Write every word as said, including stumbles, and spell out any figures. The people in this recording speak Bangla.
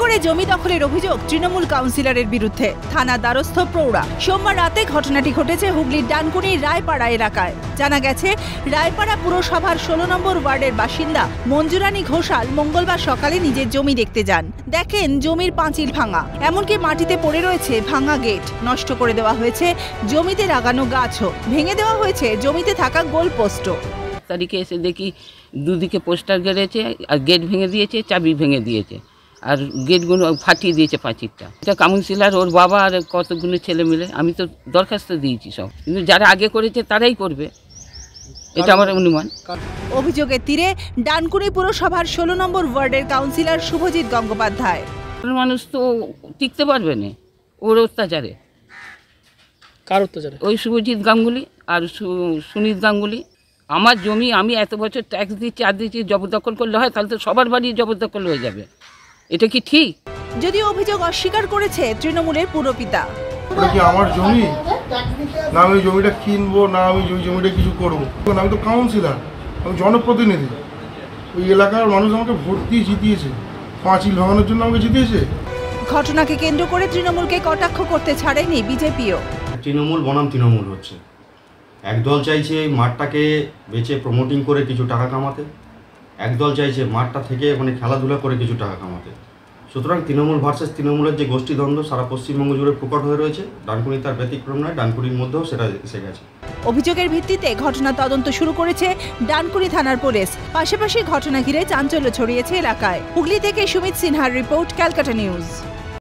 করে জমি দখলের অভিযোগ তৃণমূল কাউন্সিলরের বিরুদ্ধে, থানা দ্বারস্থ প্রৌঢ়া। সোমবার রাতে ঘটনাটি ঘটেছে হুগলির ডানকুনির রায়পাড়া এলাকায়। জানা গেছে, রায়পাড়া পুরসভার ষোলো নম্বর ওয়ার্ডের বাসিন্দা মঞ্জুরানী ঘোষাল মঙ্গলবার সকালে নিজের জমি দেখতে যান। দেখেন জমির পাঁচিল ভাঙা, এমনকি মাটিতে পড়ে রয়েছে ভাঙা গেট। নষ্ট করে দেওয়া হয়েছে জমিতে লাগানো গাছও, ভেঙে দেওয়া হয়েছে জমিতে থাকা গোল পোস্টও। তারিখে এসে দেখি দুদিকে পোস্টার গেড়েছে আর গেট ভেঙে দিয়েছে, চাবি ভেঙে দিয়েছে আর গেটগুলো ফাটিয়ে দিয়েছে পাঁচিরটা। এটা কাউন্সিলর, ওর বাবা আর কতগুলো ছেলে মিলে, আমি তো দরখাস্ত দিয়েছি সব, কিন্তু যারা আগে করেছে তারাই করবে, এটা আমার অনুমান। অভিযোগের তীরে ডানকুনি পুরসভার ষোলো নম্বর ওয়ার্ডের কাউন্সিলর শুভজিৎ গঙ্গোপাধ্যায়। মানুষ তো টিকতে পারবে না ওর অত্যাচারে। কার অত্যাচারে? ওই শুভজিৎ গাঙ্গুলি আর সুনীত গাঙ্গুলি। আমার জমি আমি এত বছর ট্যাক্স দিচ্ছি আর দিচ্ছি, জবরদখল করলে হয় তাহলে তো সবার বাড়ি জবরদখল হয়ে যাবে, এটা কি ঠিক? যদিও অভিযোগ অস্বীকার করেছে তৃণমূলের পুরপিতা। এটা কি আমার জমি? না আমি জমিটা কিনবো, না আমি ওই জমিটা কিছু করবো। আমি তো কাউন্সিলর, আমি জনপ্রতিনিধি। ওই এলাকার মানুষ আমাকে ভোট দিয়ে জিতিয়েছে, পাঁচিল ভাঙানোর জন্য আমাকে জিতিয়েছে। ঘটনাকে কেন্দ্র করে তৃণমূলকে কটাক্ষ করতে ছাড়েনি বিজেপিও। তৃণমূল বনাম তৃণমূল হচ্ছে, একদল চাইছে এই মাঠটাকে বেচে প্রমোটিং করে কিছু টাকা কামাতে, একদল চাইছে মাঠটা থেকে ওখানে খেলাধুলা করে কিছু টাকা কামাতে। সুতরাং তৃণমূল ভার্সেস তৃণমূলের যে গোষ্ঠীদ্বন্দ্ব সারা পশ্চিমবঙ্গ জুড়ে প্রকট হয়ে রয়েছে, ডানকুনি তার ব্যতিক্রম নয়, ডানকুনির মধ্যেও সেটা এসে গেছে। অভিযোগের ভিত্তিতে ঘটনা তদন্ত শুরু করেছে ডানকুনি থানার পুলিশ। পাশাপাশি ঘটনা ঘিরে চাঞ্চল্য ছড়িয়েছে এলাকায়। হুগলি থেকে সুমিত সিনহার রিপোর্ট, ক্যালকাটা নিউজ।